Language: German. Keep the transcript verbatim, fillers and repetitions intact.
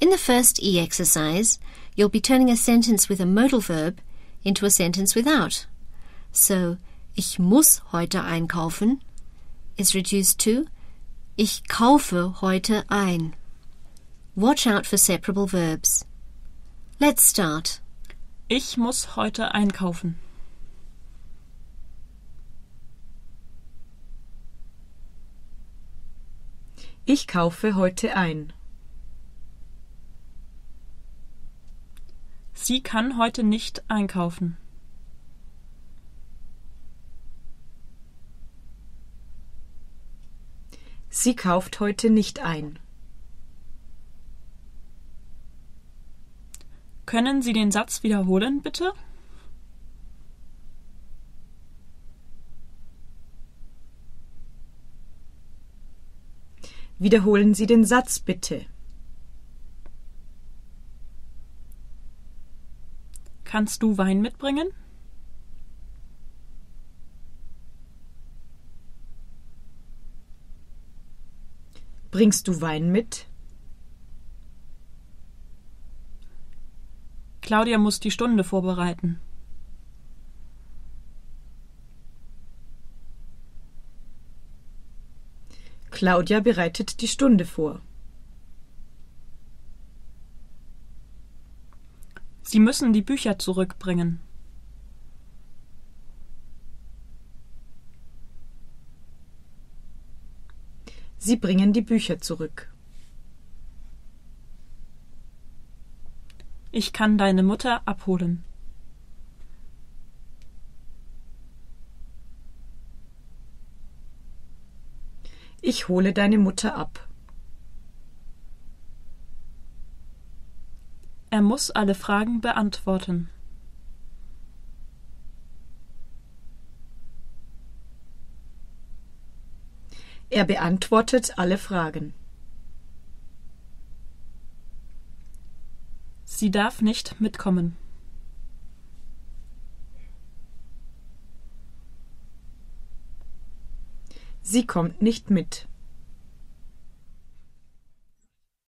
In the first E exercise, you'll be turning a sentence with a modal verb into a sentence without. So, ich muss heute einkaufen is reduced to ich kaufe heute ein. Watch out for separable verbs. Let's start. Ich muss heute einkaufen. Ich kaufe heute ein. Sie kann heute nicht einkaufen. Sie kauft heute nicht ein. Können Sie den Satz wiederholen, bitte? Wiederholen Sie den Satz, bitte. Kannst du Wein mitbringen? Bringst du Wein mit? Claudia muss die Stunde vorbereiten. Claudia bereitet die Stunde vor. Sie müssen die Bücher zurückbringen. Sie bringen die Bücher zurück. Ich kann deine Mutter abholen. Ich hole deine Mutter ab. Er muss alle Fragen beantworten. Er beantwortet alle Fragen. Sie darf nicht mitkommen. Sie kommt nicht mit.